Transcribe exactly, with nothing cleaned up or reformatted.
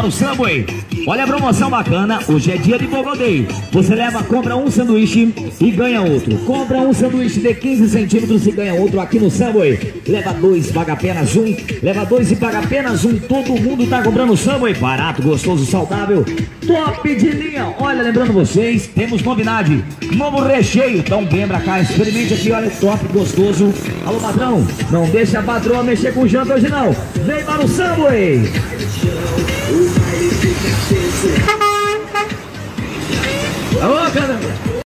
para o Subway. Olha a promoção bacana, hoje é dia de Bogodei. Você leva, compra um sanduíche e ganha outro. Compra um sanduíche de quinze centímetros e ganha outro aqui no Subway. Leva dois, paga apenas um. Leva dois e paga apenas um. Todo mundo tá comprando Subway. Barato, gostoso, saudável. Top de linha. Olha, lembrando vocês, temos novidade. Novo recheio. Então vem pra cá, experimente aqui, olha, top, gostoso. Alô, patrão, não deixa a patroa mexer com janta hoje não. Vem para o Subway. Alô, caramba.